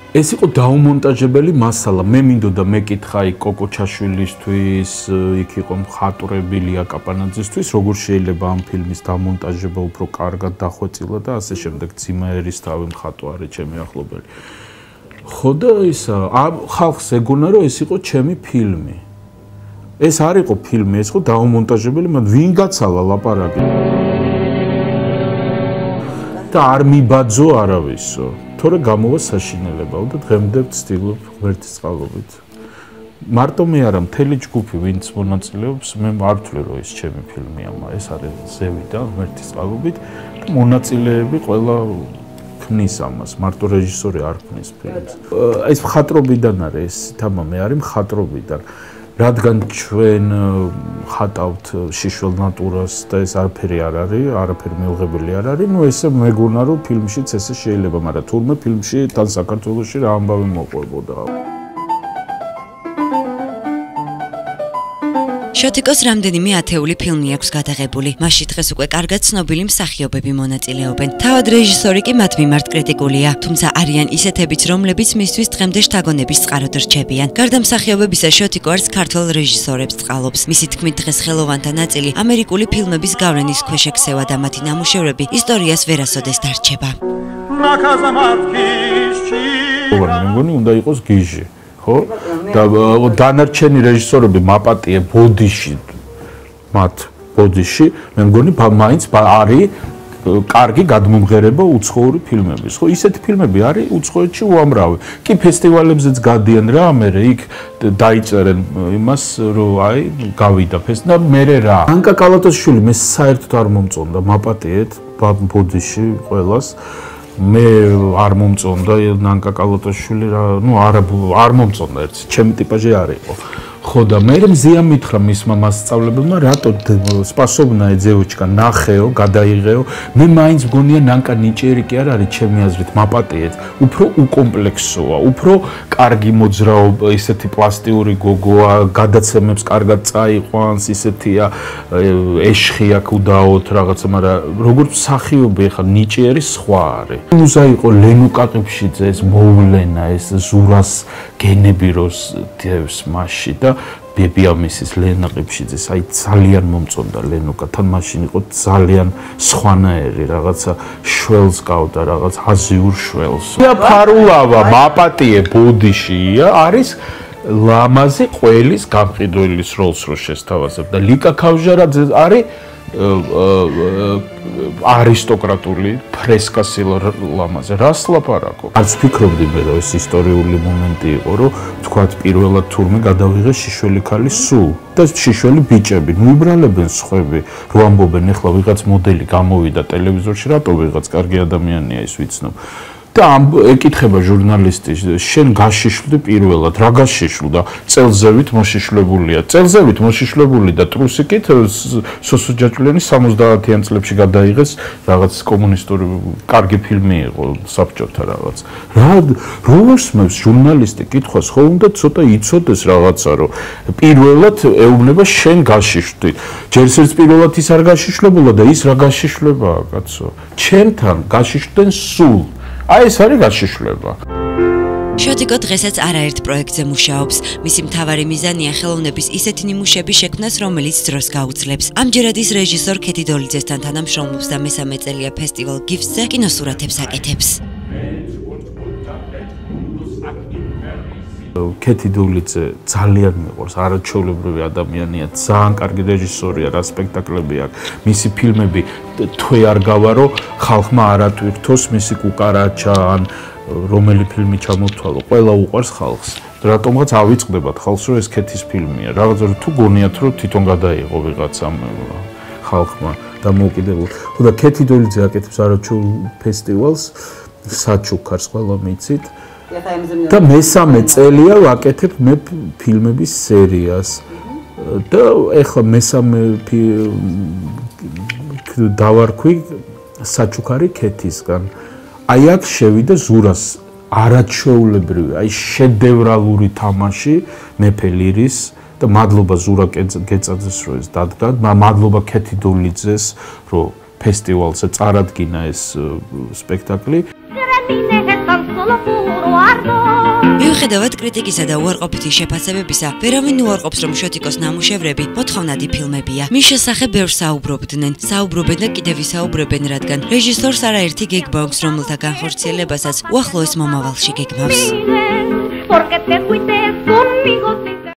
ეს იყო დაუმონტაჟებელი მასალა. მე მინდოდა მეკითხა იქ კოკო ჩაშვილისთვის, იქ იყო მხატვრები ლია კაპანაძისთვის, როგორ შეიძლება ამ ფილმის დამონტაჟება უფრო კარგად დახვეწილა და ასე შემდეგ. ძიმა ერისთავი მხატვარი, ჩემი ახლობელი. ხო და ისა, ხალხს ეგონა რომ ეს იყო ჩემი ფილმი. ეს არ იყო ფილმი, ეს იყო დაუმონტაჟებელი, მაგრამ ვინ გაცალა ლაპარაკი? და არ მიბაძო არავისო. თორე გამოვა საშინელებაო და დღემდე ვცდილობ ღმერთის წყალობით. მარტო მე არა, მთელი ჯგუფი ვინც მონაწილეობს, მე არ ვთვლი რომ ეს ჩემი ფილმია, ეს არის ზევიდან ღმერთის წყალობით და მონაწილეები ყველა ქმნის ამას, მარტო რეჟისორი არ ქმნის ფილმს. ეს მხატვრობიდან არის, ეს თამამი არის მხატვრობიდან. რადგან ჩვენ ხატავთ შიშველ ნატურას და ეს არაფერი არ არის, არაფერი მიუღებელი არ არის, ნუ ესე მეგონა რომ ფილმშიც ესე შეიძლება, მაგრამ თურმე ფილმში თან საქართველოში რა ამბავი მოყვებოდა. შოთიკოს რამდენიმე ათეული ფილმი აქვს გადაღებული. მასში დღეს უკვე კარგად ცნობილი მსახიობები მონაწილეობენ. თავად რეჟისორი კი მათ მიმართ კრიტიკულია, თუმცა არიან ისეთებიც, რომლებიც მისთვის დღემდე შთაგონების წყაროდ რჩებიან. გარდა მსახიობებისა, შოთიკო არც ქართველ რეჟისორებს წყალობს. მისი თქმით, დღეს ხელოვანთა ნაწილი ამერიკული ფილმების გავლენის ქვეშ ექცევა და მათი ნამუშევრები ისტორიას ვერასოდეს დარჩება. მე მგონი უნდა იყოს გიჟი. ხო? და დანარჩენი რეჟისორები მაპატიე ბოდიში მათ ბოდიში მე მგონი მაინც არის კარგი გადმომღერება უცხოური ფილმების. ხო, ისეთი ფილმები არის უცხოეთში უამრავი. კი ფესტივალებზეც გადიან რა, მე იქ დაიწერენ იმას, რომ აი გავიდა ფესტივალ და მე რა. ანკა კალატოშვილი მე საერთოდ არ მომწონდა მაპატიეთ ბოდიში ყველას. მე არ მომწონდა ნანკა კალატოშვილი რა, ნუ არ მომწონდა ერთი, ჩემი ტიპაჟი არ იყო. ხო და მე მზია მითხრა მისმა მასწავლებელმა, რატო სპასობნაე ძეოჩკა ნახეო, გადაიღეო. მე მაინც მგონია ნანკა ნიჭიერი კი არ არის ჩემი აზრით, მაპატიეთ, უფრო უკომპლექსოა, უფრო კარგი მოძრაობა, ისეთი პლასტიური გოგოა, გადაცემებს კარგად წაიყვანს, ისეთია ეშხი აქვს უდაოდ რაღაცა, მაგრამ როგორც მსახიობი ხა ნიჭიერი სხვა არის. მუზა იყო ლენუკა ყიფშიძე, ეს მოვლენა, ეს ზურას გენები როს დევს მასში და ბებიამისის ლენა ყიფშიძეს, აი ძალიან მომწონდა ლენუკა, თან მაშინ იყო ძალიან სხვანაირი, რაღაცა შველს გავდა, რაღაც აზიურ შველს. ფარულავა, მაპატიე ბოდიშია, არის ლამაზი ყველის გამყიდველის როლს რო შესთავაზებ და ლიკა ქავჟარაძე არის არისტოკრატული ფრესკასილ ლამაზე. რას ლაპარაკობ? არც ფიქრობდი მე რომ ეს ისტორიული მომენტი იყო, რომ თქვათ პირველად თურმე გადავიღე შიშველი ქალი სულ და შიშველი ბიჭები, ნუ იბრალებენ სხვები, რო ამბობენ ეხლა ვიღაც მოდელი გამოვიდა ტელევიზორში, რატო ვიღაც კარგი ადამიანია ის ვიცნობ. და ეკითხება ჟურნალისტი, შენ გაშიშვდი პირველად, რა გაშიშვდა? წელზევით მოშიშვლებულია. წელზევით მოშიშვლებული და ტრუსიკით სოსოჯაჭვლიანი 70-იან წლებში გადაიღეს რაღაც კომუნისტური კარგი ფილმი იყო საბჭოთა რაღაც. როგორ smevs ჟურნალისტი კითხვას, ხო უნდა ცოტა იცოდეს რაღაცა, რომ პირველად ეუბნება შენ გაშიშვდით. ჯერ ერთ პირველად ის არ გაშიშვლებულა და ის რა გაშიშვლებაა, კაცო. ჩემთან გაშიშვდნენ სულ. აი ეს არის გაშიშვლება. შოთიკო დღესაც არაერთ პროექტზე მუშაობს. მისი მთავარი მიზანია ხელოვნების ისეთი ნიმუშების შექმნას, რომელიც დროს გაუძლებს. ამჯერად ის რეჟისორ ქეთი დოლიძესთან თანამშრომლობს და მესამე წელია ფესტივალ გიფსზე კინოსურათებს აკეთებს. ქეთი დოლიძე ძალიან მიყვარს, არაჩვეულებრივი ადამიანია, ძალიან კარგი რეჟისორია, რა სპექტაკლები აქვს. მისი ფილმები თვე არ გავარო, ხალხმა არ ატვირთოს მისი კუკარაჩა ან რომელი ფილმი ჩამოთვალო, ყველა უყვარს ხალხს. რატომღაც ავიწყდებათ ხალხს, რომ ეს ქეთის ფილმია. რაღაცა თუ გონიათ, რომ თვითონ გადაიღო ვიღაცამ ხალხმა დამოუკიდებელ. ხო და ქეთი დოლიძე აკეთებს არაჩვეულ ფესტივალს, საჩუქარს ყველა მიცით. და მესამე წელია ვაკეთებ მე ფილმების სერიას. და ეხლა მესამე დავარქვი საჩუქარი ქეთისგან. აი აქ შევიდა ზურას არაჩვეულებრივი, აი შედევრალური თამაში მეფე ლირის და მადლობა ზურა გეწაძეს რომ ეს დადგა, მადლობა ქეთი დოლიძეს რომ ფესტივალზე წარადგინა ეს სპექტაკლი. Solo puro ardor მიუხედავად კრიტიკისა და უარყოფითი შეფასებებისა, ვერავინ უარყოფს, რომ შოტიკოს ნამუშევრები მოთხოვნადი ფილმებია. მის შესახებ ბევრს საუბრობენ და კიდევ ვისაუბრებენ, რადგან რეჟისორს არაერთი გეგმა აქვს, რომელთა განხორციელებასაც უახლოეს მომავალში გეგმავს.